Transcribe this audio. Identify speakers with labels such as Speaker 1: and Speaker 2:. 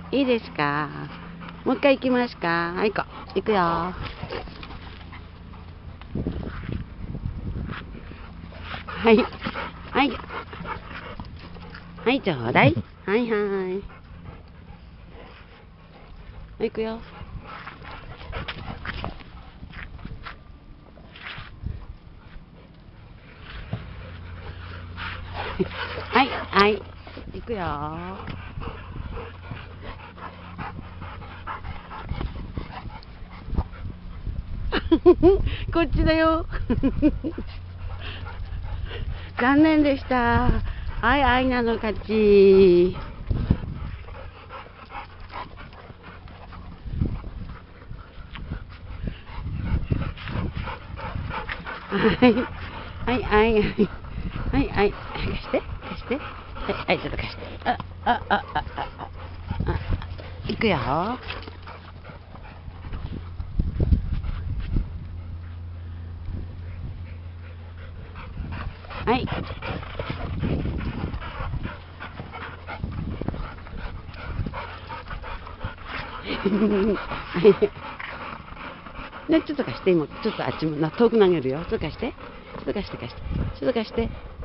Speaker 1: いいですか？もう一回行きますか？はい、行くよ。はい。はい。はい、ちょうだい。はいはい。はい、行くよ。はい、はい。行くよ。こっちだよ。残念でした。はい、アイナの勝ち。はい、はい、はい、はい、はい、はい、貸して、貸して。はい、はい、ちょっと貸して。行くよ。はい。ね、ちょっと貸して、今、ちょっとあっちも遠く投げるよ。ちょっと貸して。ちょっと貸して、貸して。ちょっと貸して。